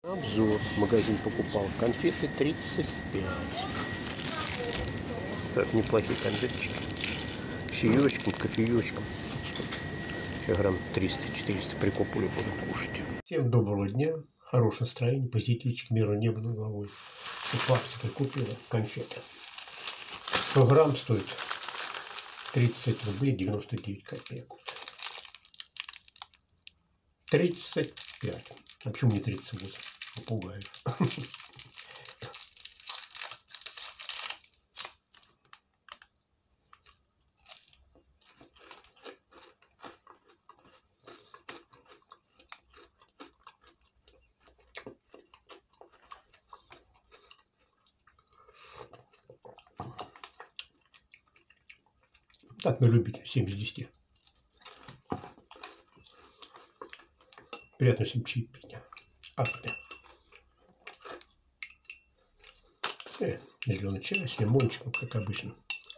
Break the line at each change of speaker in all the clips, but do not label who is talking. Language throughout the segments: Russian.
Обзор. Магазин покупал конфеты 35. Так, неплохие конфеточки. Чаечком, кофеечком. Сейчас грамм 300-400 прикопали, буду кушать. Всем доброго дня. Хорошее настроение, позитивчик, миру небо над головой. И папа прикупила конфеты. 100 грамм стоит 30 рублей 99 копеек. 35. А почему не 38? Попугаю. Так, на любителя 7 из 10. Приятно всем чаепития. Зеленый чай с лимончиком, как обычно.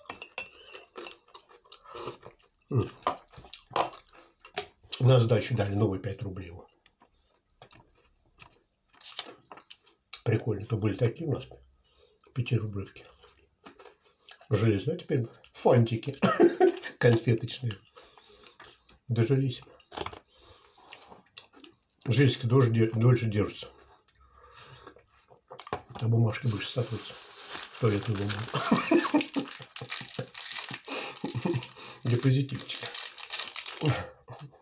На сдачу дали новые 5 рублей. Прикольно. То были такие у нас 5-рублевки. Железные, а теперь фантики конфеточные. Дожились. Жильски дольше держатся. А бумажки больше сотрутся. Туалетную бумагу. Для позитивчика.